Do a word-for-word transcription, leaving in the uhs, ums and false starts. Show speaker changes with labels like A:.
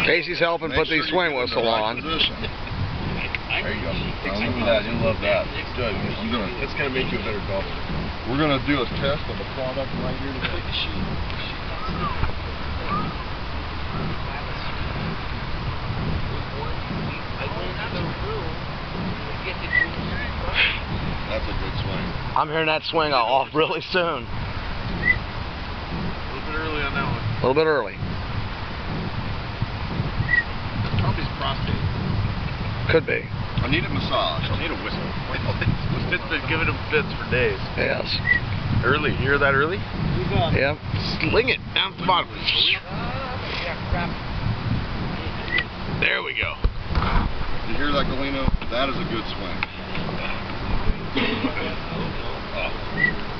A: Casey's helping
B: Make
A: put
B: sure
A: these swing
B: you get in the
A: whistle
B: right
A: on.
B: position.
C: There you go.
B: Now, look at that. You'll love that. Good. I'm gonna,
C: That's going to make you a better golfer.
B: we're going to do a test of the product right here today. That's a good swing.
A: I'm hearing that swing off really soon.
C: A little bit early on that one.
A: A little bit early.
C: Probably his prostate.
A: Could be.
B: I need it massaged.
C: I need a whistle. It's been giving him fits for days.
A: Yes.
C: Early. You hear that early?
A: Yep.
C: Sling it down to the bottom. There we go.
B: You hear that, Galeno? That is a good swing. Oh.